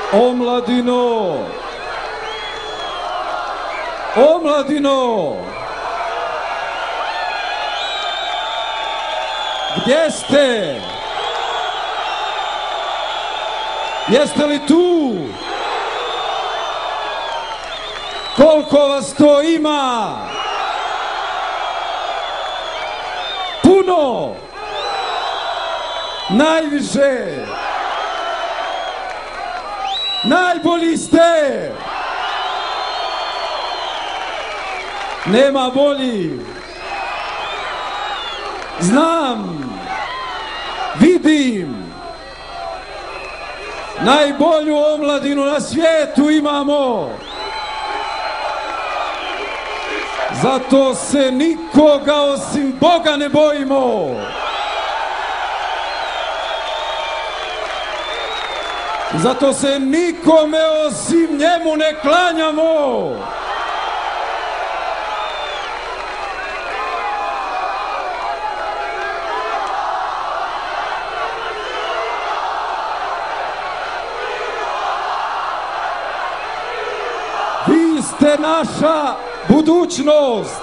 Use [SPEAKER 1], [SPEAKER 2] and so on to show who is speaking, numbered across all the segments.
[SPEAKER 1] Omladino! Omladino! Gdje ste? Jeste li tu? Koliko vas to ima? Puno! Najviše! Najbolji ste! Nema bolji! Znam! Vidim! Najbolju omladinu na svijetu imamo! Zato se nikoga osim Boga ne bojimo! Zato se nikome osim njemu ne klanjamo! Vi ste naša budućnost!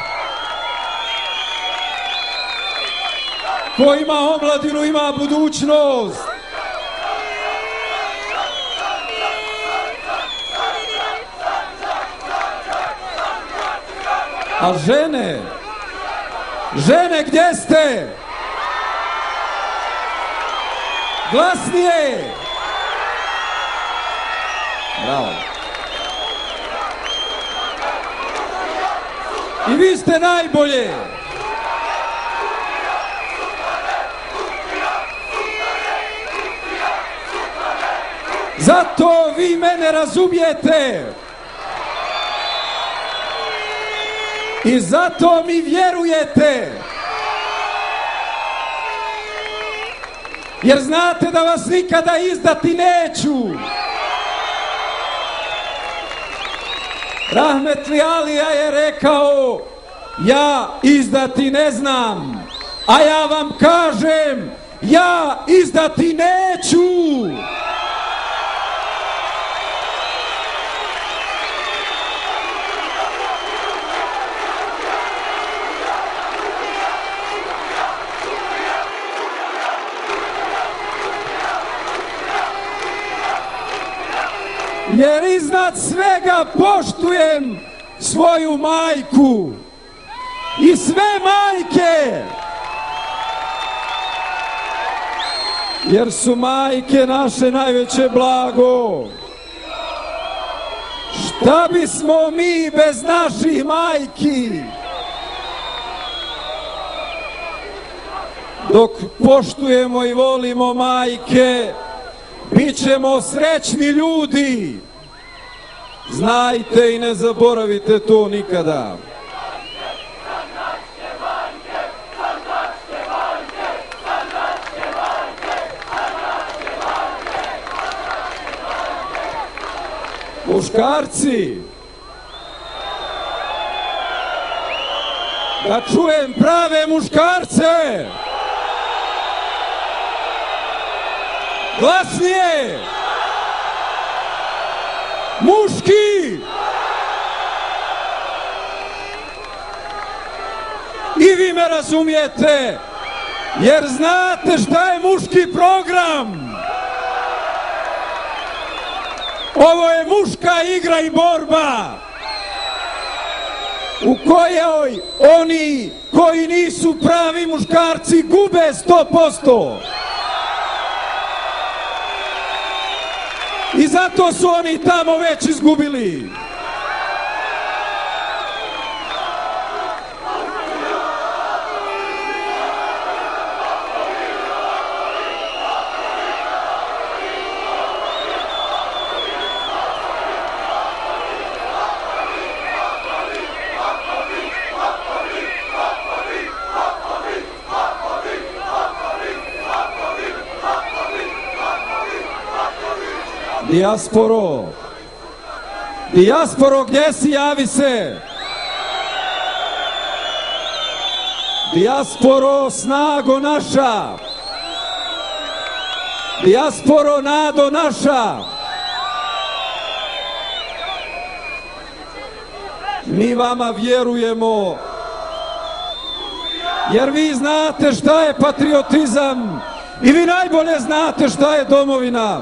[SPEAKER 1] Ko ima omladinu, ima budućnost! A žene? Žene, gdje ste? Glasnije! Bravo! I vi ste najbolje! Zato vi mene razumijete! I zato mi vjerujete! Jer znate da vas nikada izdati neću! Rahmetli Alija je rekao, ja izdati ne znam, a ja vam kažem, ja izdati neću! Jer iznad svega poštujem svoju majku i sve majke, jer su majke naše najveće blago. Šta bismo mi bez naših majki? Dok poštujemo i volimo majke, bit ćemo srećni ljudi. Znajte i ne zaboravite to nikada. Muškarci, da čujem prave muškarce. Glasnije! Muški! I vi me razumijete, jer znate šta je muški program. Ovo je muška igra i borba u kojoj oni koji nisu pravi muškarci gube 100%. I zato su oni tamo već izgubili. Dijasporo, dijasporo, gdje si, javi se. Dijasporo, snago naša. Dijasporo, nado naša. Mi vama vjerujemo, jer vi znate šta je patriotizam i vi najbolje znate šta je domovina.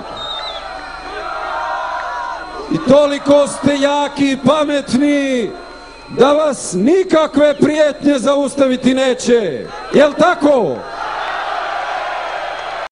[SPEAKER 1] I toliko ste jaki i pametni da vas nikakve prijetnje zaustaviti neće. Jel' tako?